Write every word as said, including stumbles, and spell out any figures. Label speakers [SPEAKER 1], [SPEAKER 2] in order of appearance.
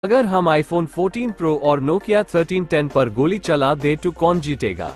[SPEAKER 1] अगर हम iPhone fourteen pro और नोकिया थर्टीन टेन पर गोली चला दे तो कौन जीतेगा?